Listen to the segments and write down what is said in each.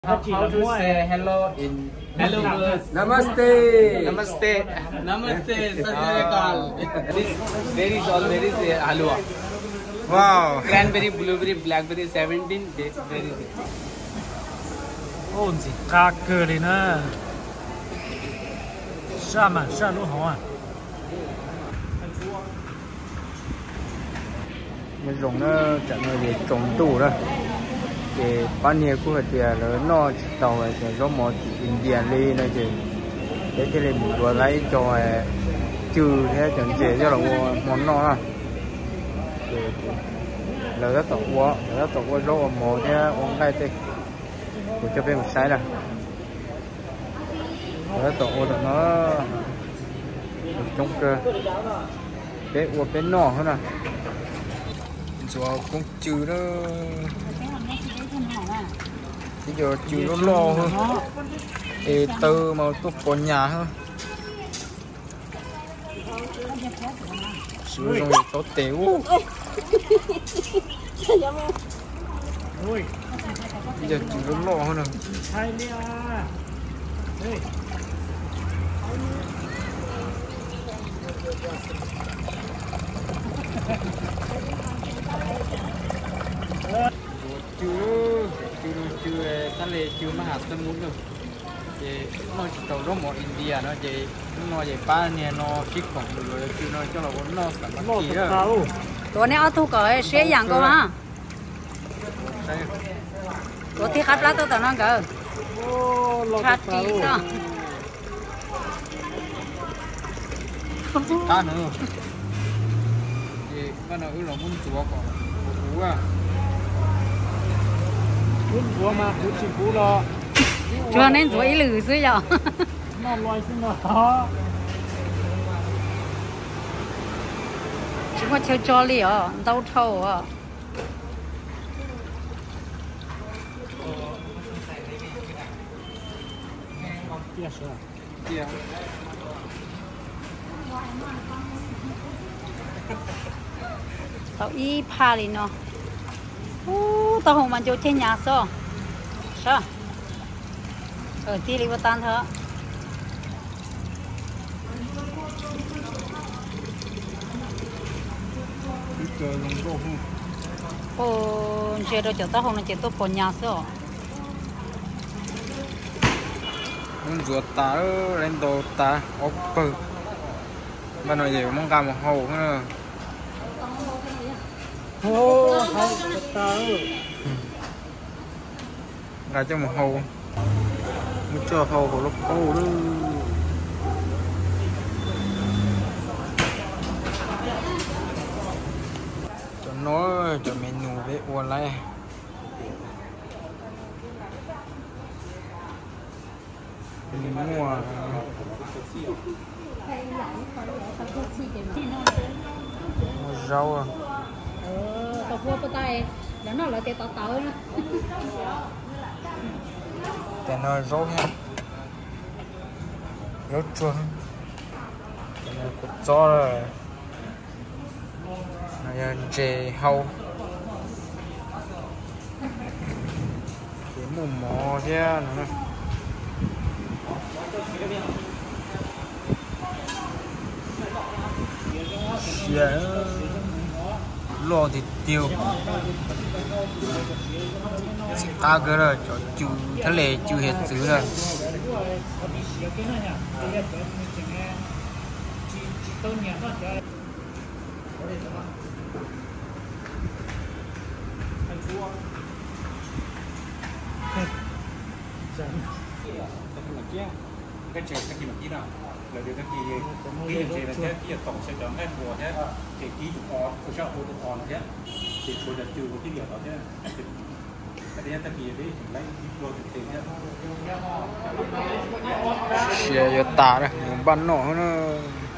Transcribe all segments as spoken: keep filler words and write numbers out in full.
How, how to say hello in Hello birds. Namaste. Namaste. Namaste. Satyakal. There is all there is uh, halwa. Wow. Cranberry, blueberry, blackberry, seventeen days. There is it. 哦，你嘎个的呢？下满下路好啊。 Mình dùng nó chẳng là để trồng tủ đó. Để bán nhiều của họ thì là nó tàu là có một India đi nó chỉ để cái này mình vừa lấy cho trừ thế chẳng chỉ cho là món nó à. Là rất tàu quá, rất tàu quá rồi một thế uống cái thì của cho bên một sai là rất tàu quá nó chống cơ để uống bên nọ hơn à. Rồi cũng trừ đó bây giờ trừ nó lo hơn thì từ mà tôi có nhà hơn sử dụng tốt tiểu bây giờ trừ nó lo hơn rồi chưa chưa chưa ta lệ chưa mà hạt sâm muốn được thì nó chỉ tàu đó một India nó chỉ nó chỉ ba nè nó kích khoảng được rồi chứ nó cho là vốn nó sản xuất gì đó ตัวนี้เอาทุกเกยเสียอย่างก็มาตัวที่คัดแล้วตัวต่างนั้นก็ชัดจีซะ ta nữa thì bắt đầu là muốn chúa còn chúa à muốn chúa mà muốn chim phú lo cho nên chúa ý lử xứ giờ nó loài xin nó chỉ có chơi cho li à đau thâu à kia sữa kia tao ý pa đi nó ô tao không mà cho trên nhà sao sao ở tí đi vào tan thôi chơi lông tô không ô chơi đâu cho tao không là chơi tôi còn nhà sao muốn chuột ta lên đồ ta ốp bự bắt đầu giờ mong cam một hồ nữa ô hay ta ra cho một hồ muốn cho hồ của lúc cô đó cho nó cho menu để uống lại mua mua rau à ờ tao mua cái tay đó nó là cái tao tao nữa để nó rau nha rau chua nó có cho rồi nó là chè hàu cái mù mò chứ nó yeah. Lò thịt tiêu ta cái rồi cho chú thế lệ chú hết xứ rồi cái chuyện cái gì mà kỹ nào là điều cái gì kỹ là gì là thế kỹ là tổng sẽ chọn cái mùa thế thì kỹ chủ on của sao của chủ on thế thì chủ đặt trừ cái điều đó thế cái đấy ta kỹ đấy lấy đồ thực tiền thế xìa giờ tả đây bắn nổ nó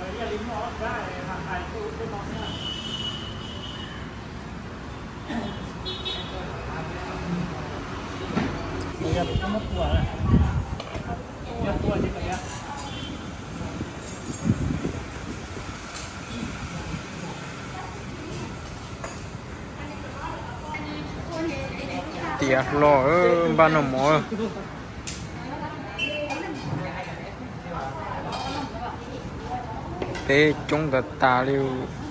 bây giờ có mất quả này mất quả như vậy á tiền India lo ba nó mỏ thế chúng ta ta liu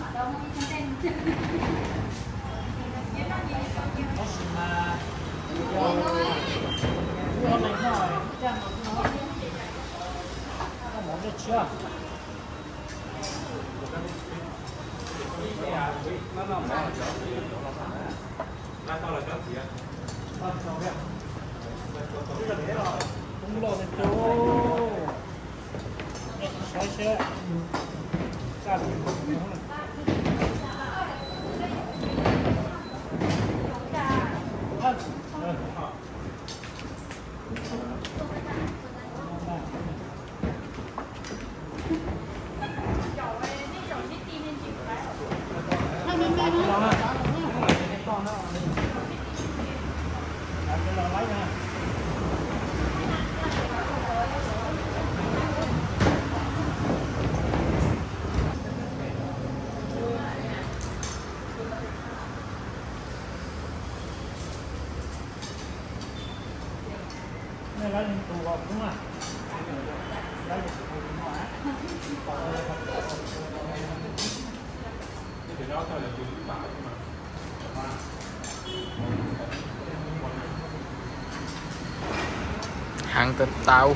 hàng tật tàu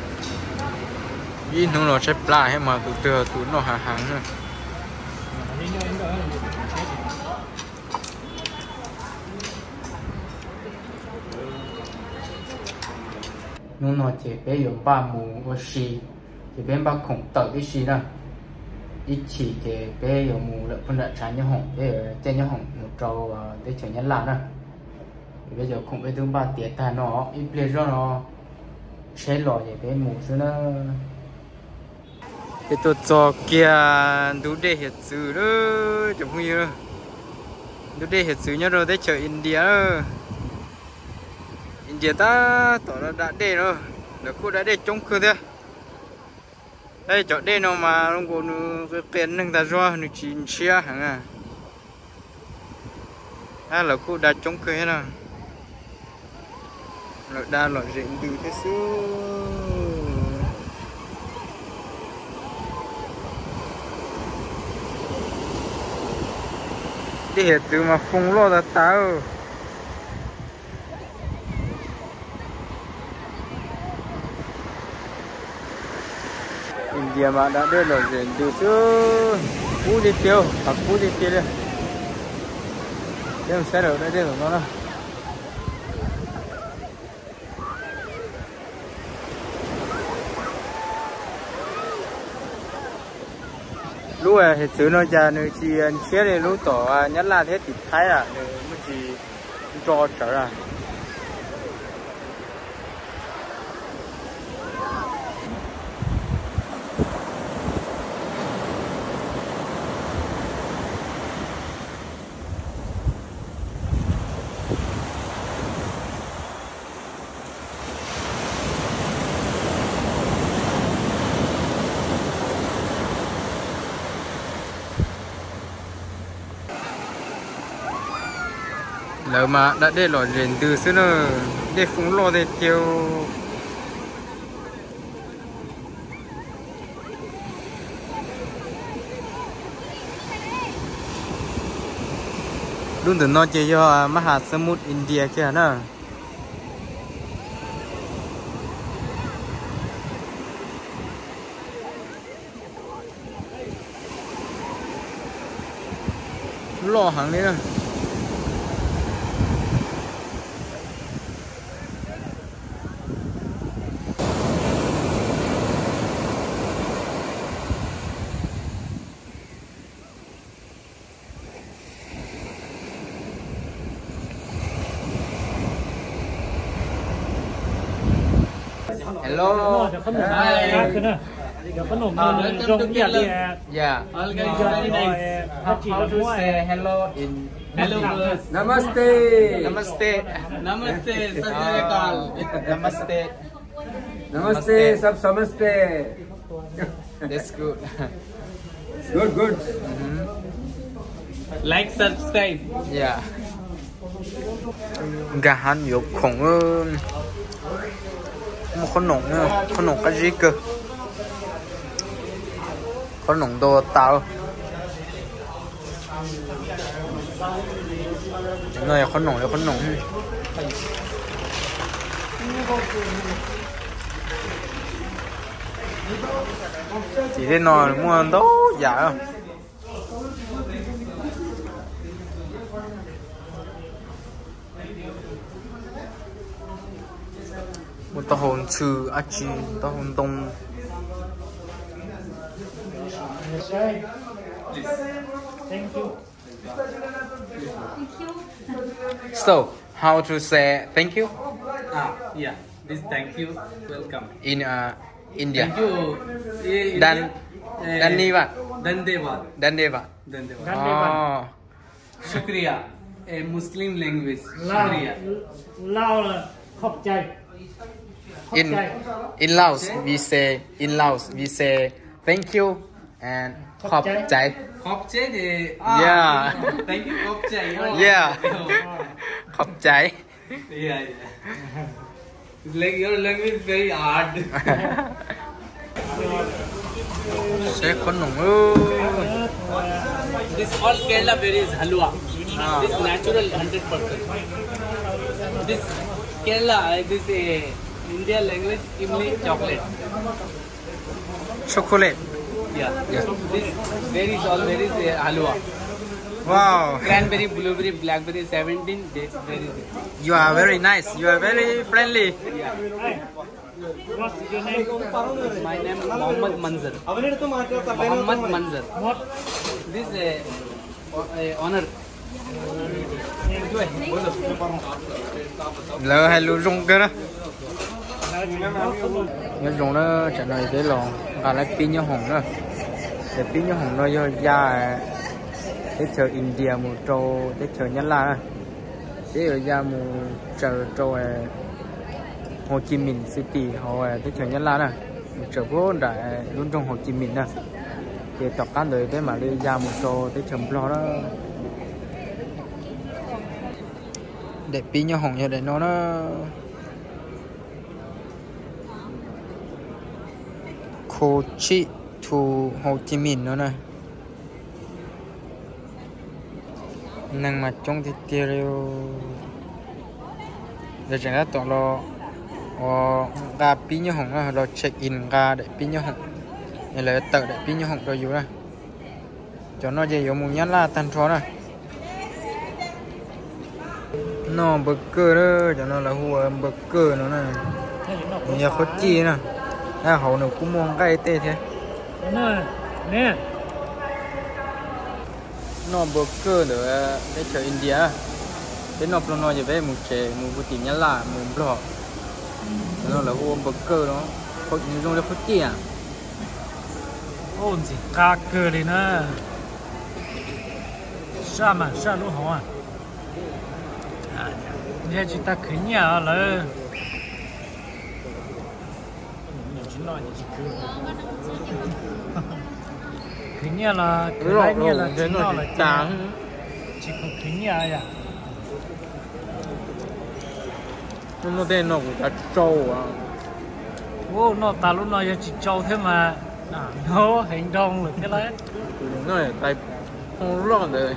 in nó sẽ pla hay mà từ từ tụi nó hàng hàng nữa nó nói chỉ bé có ba mũ có xì thì bé ba khổng tự cái xì nữa ít chỉ thì bé có mũ là phân đoạn trái như hồng bé trên như hồng một trâu để trở nhân lạ nữa bây giờ khổng bé thứ ba tiệt ta nó ít lên cho nó xe lò vậy bé mũ xưa nó cái tôi cho kia đủ để hiện sự đó chụp huy đó đủ để hiện sự nhớ rồi tới chợ India đó. India ta tỏ nó đã để rồi là cô đã để trống cơ thế đây chỗ đây nó mà nó có cái tiền nâng ta cho nó chín xe hả à à là cô đã trống cơ hết rồi loại đa loại rịnh từ thế xưa đi hết từ mà phun lo là tao India mà đã đưa loại rịnh từ xưa phú đi tiêu hoặc phú đi tiêu đây đây xe rồi đây đây của nó đó lúc này thì thứ nó ra nơi chỉ xe này lúc tỏ nhất là thế thì thái à mới chỉ cho trở ra lỡ mà đã để lò rèn từ xưa nó để phúng lò để tiêu luôn từ nó chơi cho Mahasamud India kia nữa lò hàng đấy nữa hello Hi. Có nồng rong biển đi à? Yeah. How to say hello in Hello. Namaste. Namaste. Namaste. Sat Sri Akal. Namaste. Namaste. Sab Namaste. That's good. Good, good. Like, subscribe. Yeah. gà hắn nhiều khổng hơn một con nồng nữa con nồng cái gì cơ con nồng to tao này con nồng là con nồng chỉ để nói mua đâu giả không một tàu hồn sư á chi tàu hồn đông. Thank you. So how to say thank you Ah, yeah. This thank you, welcome. in uh, India? Thank you. Eh, Dan eh, Dhanyavad. Dhanyavad. Dhanyavad. Dhanyavad. Oh. Shukriya. A Muslim language. ลาว Shukriya. ลาวล่ะขอบใจ In in Laos we say in Laos we say thank you and khop chai. Khopche de. Ah, Yeah. Thank you, Khopche. Oh. Yeah. Khop chai. Yeah, yeah. It's like your language is very hard. Sẽ con nồng ơi. This all Kerala berries halwa. This natural one hundred percent. This Kerala, uh, this uh, India language imli chocolate. Chocolate. Yeah. Yeah. This berries all berries uh, halwa. Wow. Cranberry, blueberry, blackberry, seventeen dates berries. You are very nice. You are very friendly. Hey, what's your name? My name is Mohammad Manzar. Mohammad Manzar. What? This uh, uh, honor. Lỡ hay lũ rung cơ đó. Nhớ rung nó trả lời cái lò và lại pin nhớ hồng nữa. Để pin nhớ hồng nó do ra để chờ India một trâu để chờ Nhật Bản để ở ra một chờ trâu Hồ Chí Minh City họ để chờ Nhật Bản một chờ phố đại luôn trong Hồ Chí Minh nè thì tập cán đời để mà đi ra một trâu để chờ lo đó để pin nhớ hồng như để nó nó Kochi to Hồ Chí Minh nữa nè năng mà trong thì tiêu để chẳng hạn tụi lo ga pin như hồng lo check in ga để pin như hồng này là tự để pin như hồng rồiอยู่này cho nó dễ dùng một nhát là tan chó này nó burger đó cho nó là hùa burger nó này nhà khó chi nè à hậu nào cũng mong cái tê thế Nè, nè. nó burger nữa để chờ India đến nộp nó nói về một chế một cái tiền nhắn là một blog nó là hùa burger nó có những trong đó có chi à Ôn gì cá cơ đi nè. Sao mà sao lúc hỏng à? À, giờ chúng ta khởi nhà rồi. Khởi nhà là khởi lại nhà là chỉ nó là trắng chỉ có khởi nhà à? nó tên nó cũng là trâu à Ô, nó ta lúc nó chỉ trâu thế mà. À, nó hành động là cái đấy. nó là tay không lọt rồi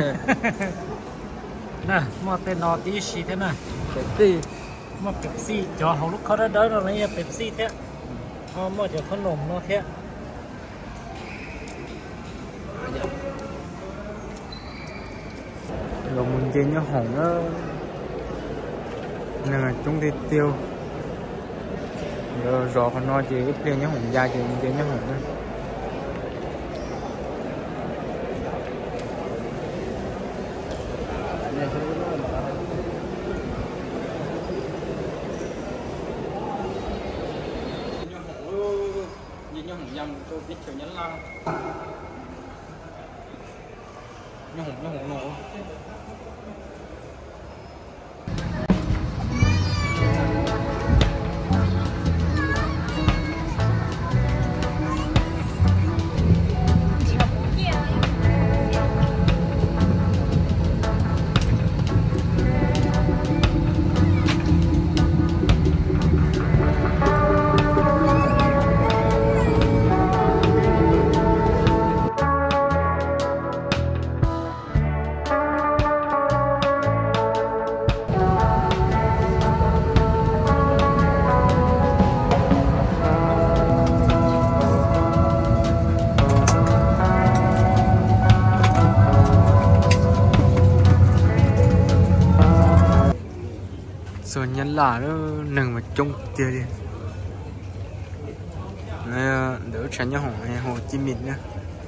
Nè, mà tên nó tí xí thế này. cái gì Mà Pepsi cho hầu lúcเขาได้đỡ rồi này Pepsi thế. Ờ, mà cho khăn nồng nó thế. rồi mình chơi nhớ hồng đó nên là chúng đi tiêu rồi rồi còn nói chỉ ít lên nhớ hồng da chỉ mình chơi nhớ hồng đó nhớ hồng nhầm tôi biết kiểu nhắn la nhớ hồng nhớ hồng nổ nhân là nó nâng mà trông tia đi này đỡ tránh nhau hỏng này Hồ Chí Minh nhá.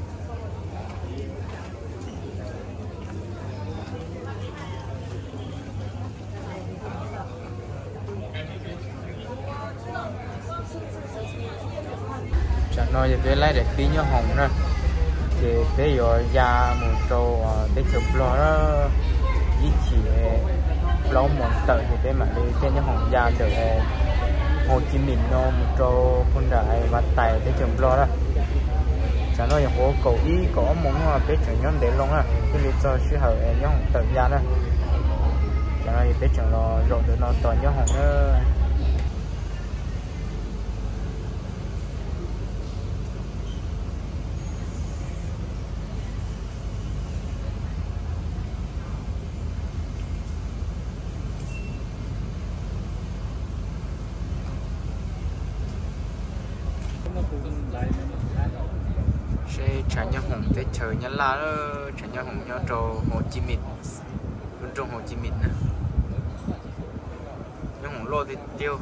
Chẳng nói về lấy để khí nhau hỏng nữa thì bây giờ ra một trâu để chụp lo đó ít chỉ lâu một tờ thì cái mà đi trên những hòn da được Hồ Chí Minh nó một trâu con đại và tài để chụp lo đó chẳng nói hồ cầu ý có muốn biết chuyện nhóm để luôn á cái lý do sự hợp những hòn tờ da đó chẳng nói biết chuyện lo rồi được nó toàn những hòn đó. Sẽ trả nhau hồng tới chờ nhá la đó trả nhau hồng nhau trò Hồ Chí Minh bên trong Hồ Chí Minh nè nhau hồng lo thì tiêu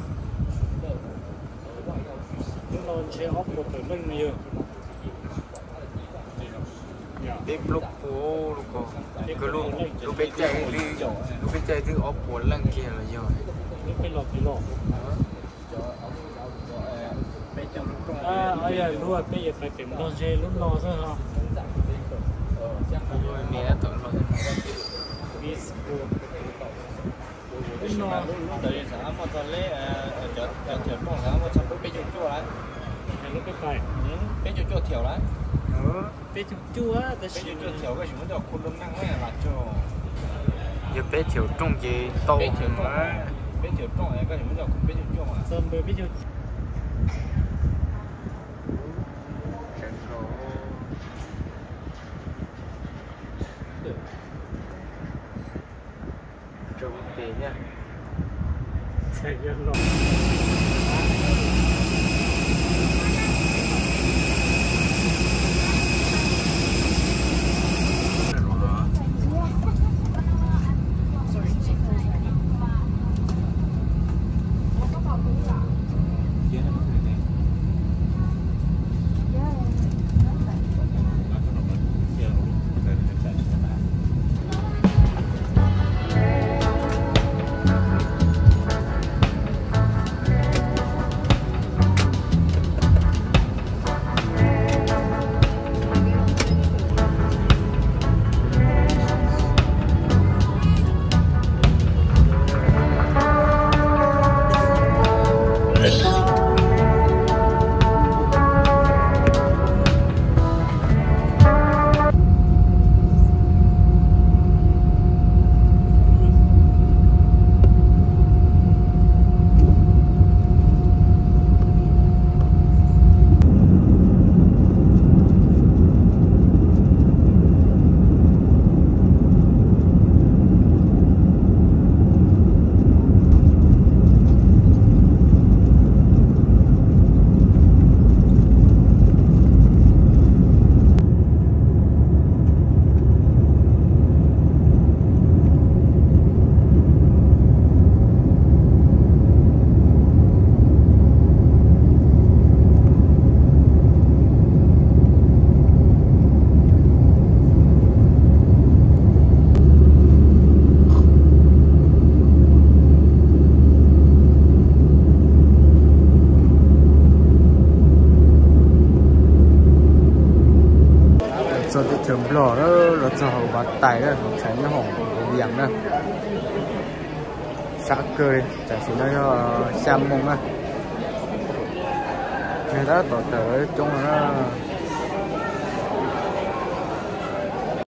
nó sẽ ốp một từ bên nhiều tiếp lúc phố lúc có cái lúc lúc bên chạy đi lúc bên chạy thì ốp một lần kia là rồi lúc bên lọt thì lọt à ấy là luôn bây giờ phải tìm đòn xe lúc lo thôi hả? Nè đã tưởng rồi. Lúc lo. Dari sana mau tole chợ chợ mau sana mau chợ bây giờ chua lại. Lúc cái phải. Bây giờ chua thiểu lại. Ừ. Bây giờ chua á. Bây giờ chua thiểu cái gì muốn cho khuôn năng ấy là cho. Giờ bé thiểu trong gì to mà. Bây giờ trong này cái gì muốn cho bây giờ chua mà. Xong bây giờ trông tiền nha. Sẽ dân rồi. Rồi cái trường lò đó là cho hậu bát tài đó tránh nó hỏng viếng đó xã cơ đi chả chỉ nói cho xem mông á người ta tỏ tới trong nó